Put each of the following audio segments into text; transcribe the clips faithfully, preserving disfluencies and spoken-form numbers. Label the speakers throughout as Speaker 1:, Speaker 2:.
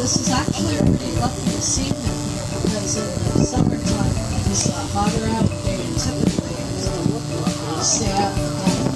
Speaker 1: this is actually pretty lucky this evening here because in the summertime it's uh, hotter out than typically is. Stay out in the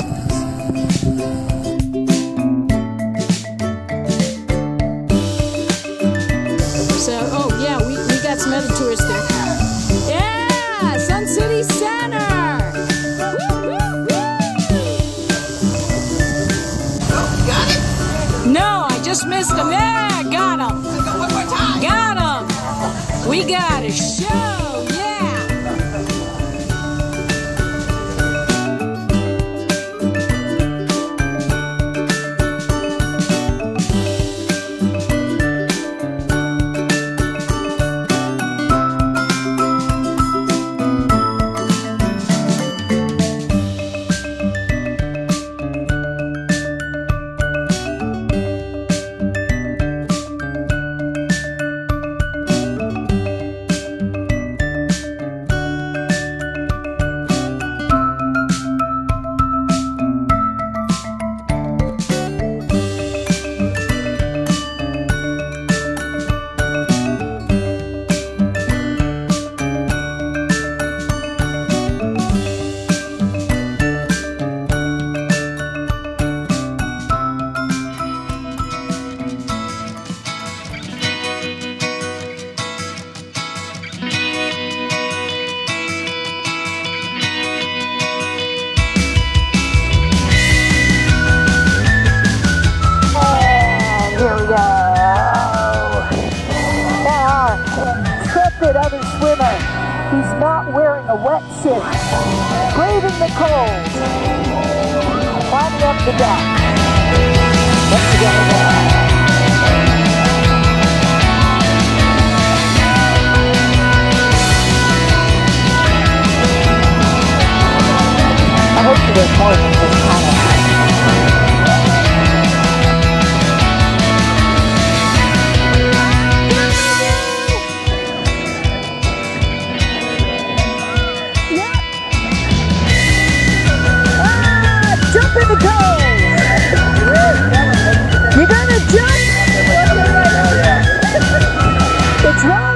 Speaker 2: So, oh yeah, we, we got some other tourists there. Yeah, Sun City Center! Woo, woo, woo.
Speaker 3: Oh, got it?
Speaker 2: No, I just missed him. Yeah, got him.
Speaker 3: Go one more time.
Speaker 2: Got him. We got a show. Yeah.
Speaker 4: Other swimmer. He's not wearing a wetsuit. Braving the cold. Climbing up the dock. Let's go. I hope to get more than this kind of jump in the cove! You're gonna jump? It's rolling!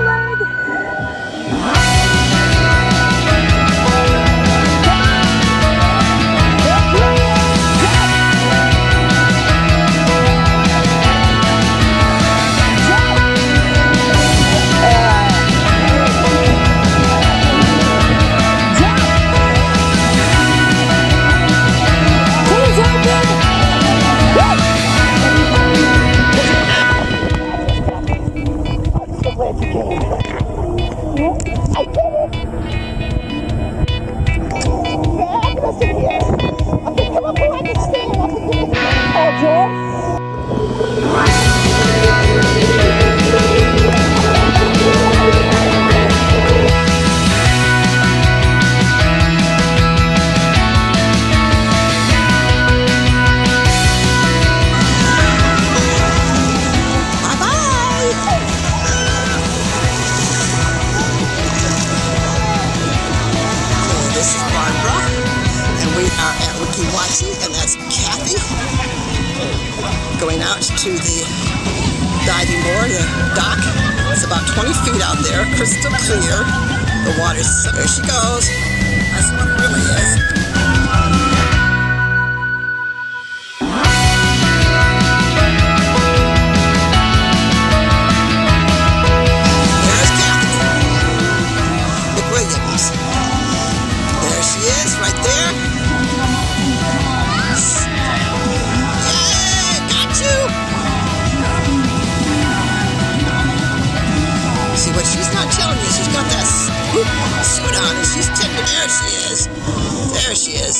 Speaker 3: Weeki Wachee, and that's Kathy going out to the diving board, the dock. It's about twenty feet out there, crystal clear. The water's, there she goes. That's what it really is. There's Kathy McWilliams. There she is, right there. But she's not telling you, she's got that suit on and she's tipping. There she is. There she is.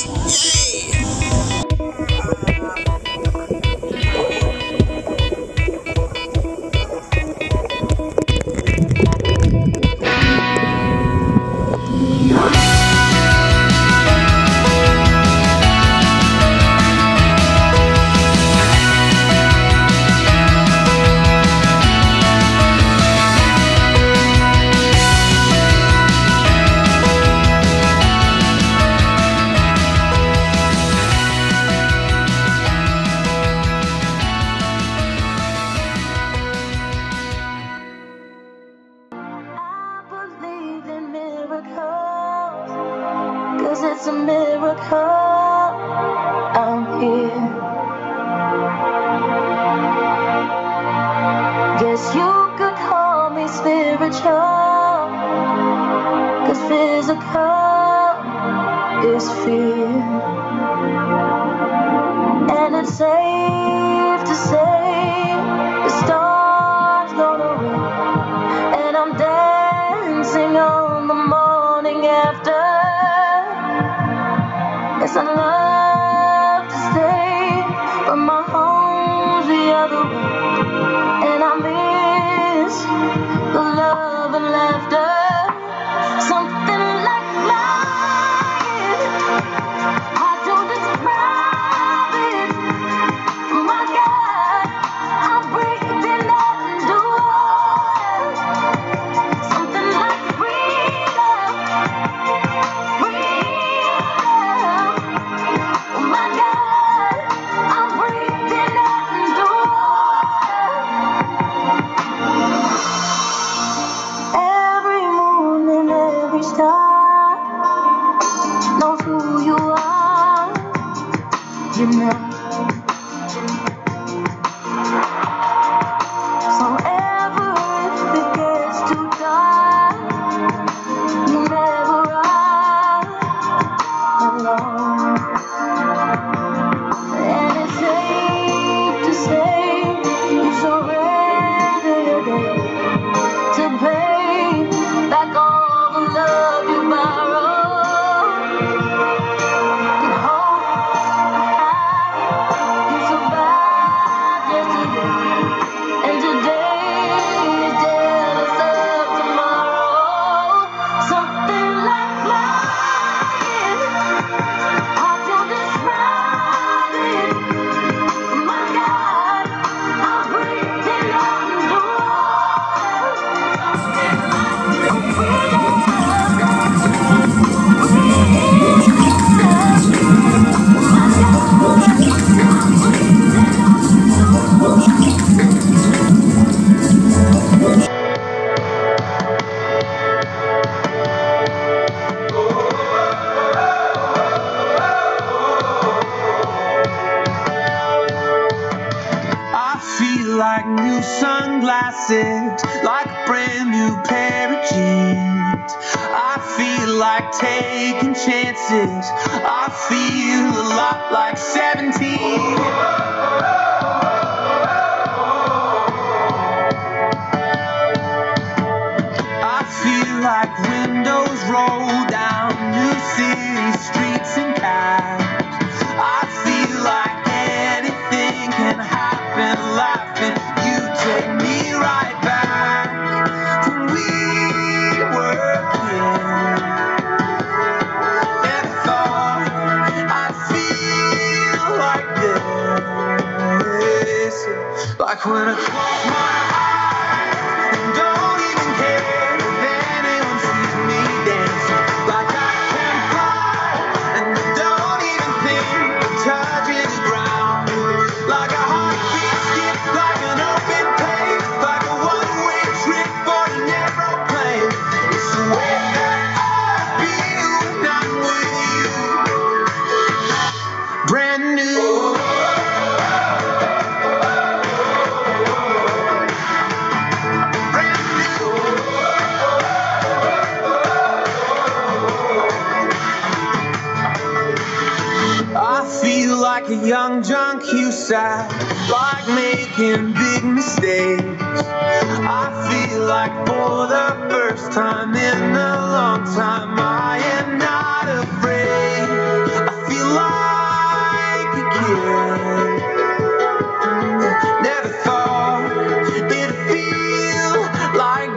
Speaker 5: 'cause it's a miracle I'm here. Guess you could call me spiritual, 'cause physical is fear. And it's safe to say the stars gonna rain, and I'm dancing on the morning after. Yes, I'd love to stay, but my home's the other way, and I miss the love and laughter. Something like flying, I don't describe it. My God, I'm breathing underwater. Something like freedom, freedom. My God, I'm breathing underwater. Every moon and every star knows who you are, you know. So ever if it gets too dark, you never are alone. And it's safe to say you surrender your day to pay back all the love you borrowed. And hope high you survived yesterday, and today is jealous of tomorrow. Something like flying, hard to describe it. My God, I'm breathing underwater. Something like freedom,
Speaker 6: I feel like new sunglasses, like a brand new pair of jeans. I feel like taking chances. I feel a lot like seventeen. I feel like windows roll down new city streets and cabs. I feel like anything can happen, laughing. You take me right back when we were kids. Never thought I'd feel like this. Like when I close my eyes and don't even care if anyone sees me dancing. Like I can fly and I don't even think of touching the ground. Like a heartbeat skip, like an open page, like a one-way trip on an aeroplane. It's the way that I feel when I'm with you. Brand new. Brand new. I feel like a young John Cusack, like making big mistakes. I feel like for the first time in a long time, I am not afraid. I feel like a kid. Never thought it'd feel like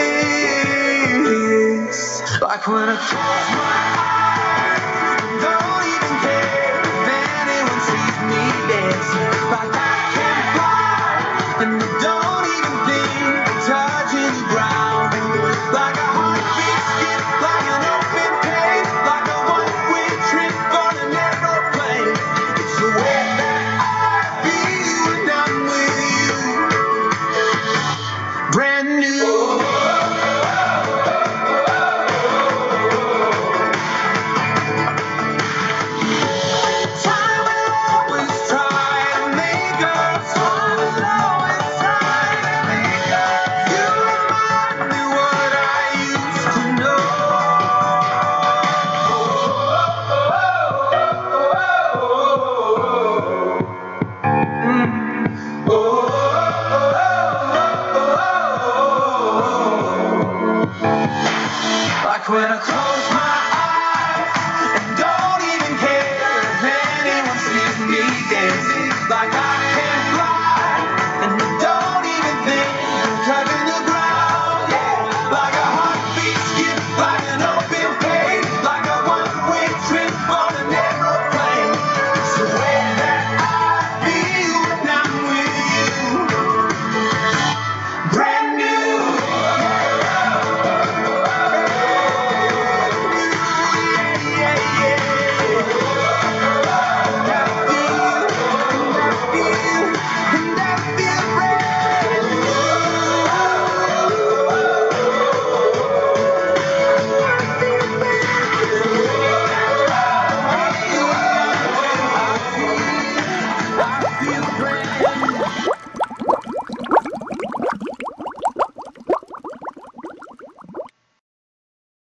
Speaker 6: this. Like when I close my eyes, don't even care if anyone sees me dancing. Like I can fly and I don't even think of touching the ground. Like a heartbeat skip, like an open page, like a one-way trip on an aeroplane. It's the way that I feel when I'm with you. Brand new. when I close